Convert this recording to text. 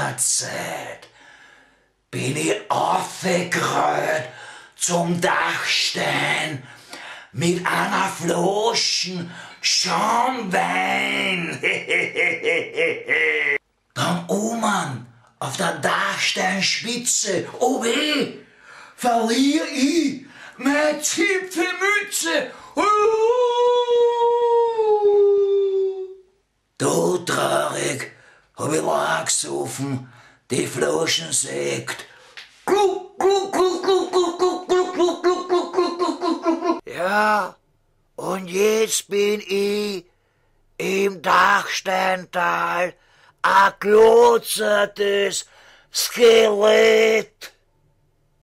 kurzer Zeit bin ich aufgerollt zum Dachstein mit einer Flaschen Schaumwein. Dann oben auf der Dachsteinspitze, oh weh, verlier ich meine Zipfelmütze. Da traurig hab ich Wein gesoffen, die Flaschen sägt. Gluck, gluck, gluck, gluck, gluck, gluck, gluck, gluck, gluck, gluck, gluck, gluck, gluck, gluck, gluck. Ja, und jetzt bin ich im Dachsteintal ein glotzertes Skelett.